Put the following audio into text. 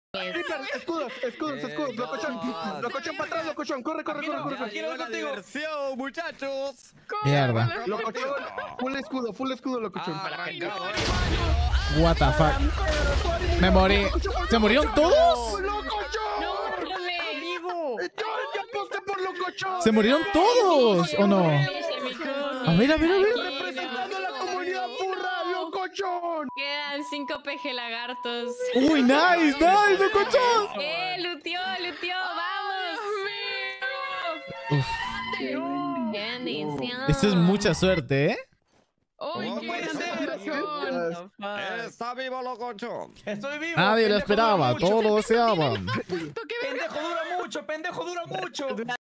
Escudos, locochón. Locochón para atrás, locochón. Corre. Aquí no contigo. Diversión, muchachos. Mierda. Locochón, full escudo, locochón. What the fuck. Me morí. ¿Se murieron todos? ¡Locochón! Amigo. ¡Ya aposté por locochón! ¿Se murieron todos o no? A ver. Representando a la comunidad burra, locochón. Quedan 5 peje lagartos. Uy, nice, locochón. Luteó, vamos. Uf, ¡Qué bendición! esto es mucha suerte, ¿eh? ¡Uy, No qué puede ser. bendición! Está vivo, locochón. Estoy vivo. Nadie lo pendejo, esperaba, dura mucho. todos lo deseaban. Pendejo dura mucho.